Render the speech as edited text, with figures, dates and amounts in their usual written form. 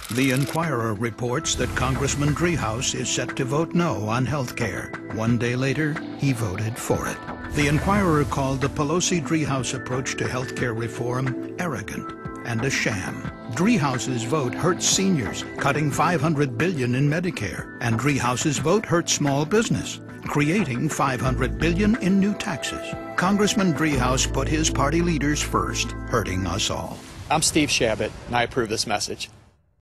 The Inquirer reports that Congressman Driehaus is set to vote no on health care. One day later, he voted for it. The Inquirer called the Pelosi-Driehaus approach to health care reform arrogant and a sham. Driehaus's vote hurts seniors, cutting $500 billion in Medicare, and Driehaus's vote hurts small business, creating $500 billion in new taxes. Congressman Driehaus put his party leaders first, hurting us all. I'm Steve Chabot, and I approve this message.